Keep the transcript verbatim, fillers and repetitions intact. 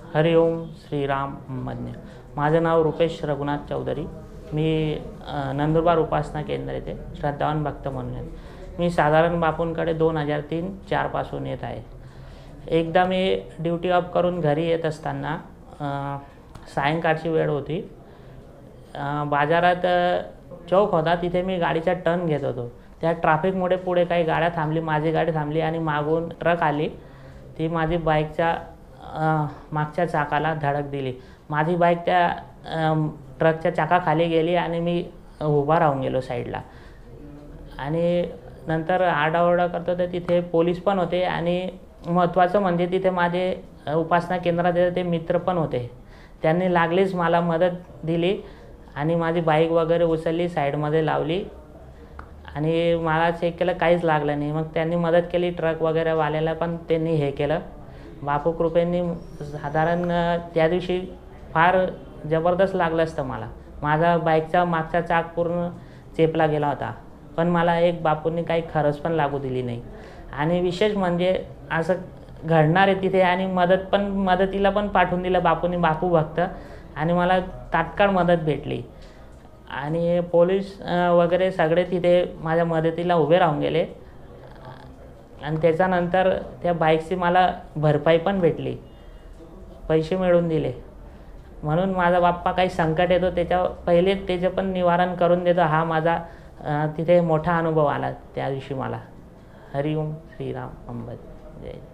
हरिओम श्रीराम मन्य। माझं नाव रुपेश रघुनाथ चौधरी। मी नंदुरबार उपासना केंद्र येथे श्रद्धावान भक्त म्हणून आहे। मी साधारण बापूंकडे दोन हजार तीन चारपासून येत आहे। एकदा मी ड्युटी ऑफ करून घरी येत असताना सायंकाळची वेळ होती। बाजारात चौक होता, तिथे मी गाडीचा टर्न घेत होतो। त्या ट्रॅफिकमुळे पुढे काही गाड्या थांबली, माझी गाडी थांबली आणि मागून ट्रक आली। ती माझी बाईकच्या मागच्या चाकाला धडक दिली। माझी बाईक त्या ट्रकच्या चाकाखाली गेली आणि मी उभा राहून गेलो साईडला। आणि नंतर आरडाओरडा करतो तर तिथे पोलीस पण होते आणि महत्त्वाचं म्हणजे तिथे माझे उपासना केंद्रात ते मित्र पण होते। त्यांनी लागलीच मला मदत दिली आणि माझी बाईक वगैरे उचलली, साईडमध्ये लावली आणि मला चेक केलं, काहीच लागलं नाही। मग त्यांनी मदत केली, ट्रक वगैरे वाल्याला पण त्यांनी हे केलं। बापू कृपेंनी साधारण त्या दिवशी फार जबरदस्त लागलं असतं मला। माझा बाईकचा मागचा चाक पूर्ण चेपला गेला होता, पण मला एक बापूंनी काही खरच पण लागू दिली नाही। आणि विशेष म्हणजे असं घडणार आहे तिथे आणि मदत पण मदतीला पण पाठवून दिलं बापूंनी, बापू भक्त, आणि मला तात्काळ मदत भेटली। आणि पोलीस वगैरे सगळे तिथे माझ्या मदतीला उभे राहून गेले आणि त्याच्यानंतर त्या बाईकची मला भरपाई पण भेटली, पैसे मिळवून दिले। म्हणून माझा बाप्पा काही संकट येतो त्याच्या पहिले त्याचे पण निवारण करून देतो, हा माझा तिथे मोठा अनुभव आला त्या दिवशी मला। हरिओम श्रीराम अंबद जय।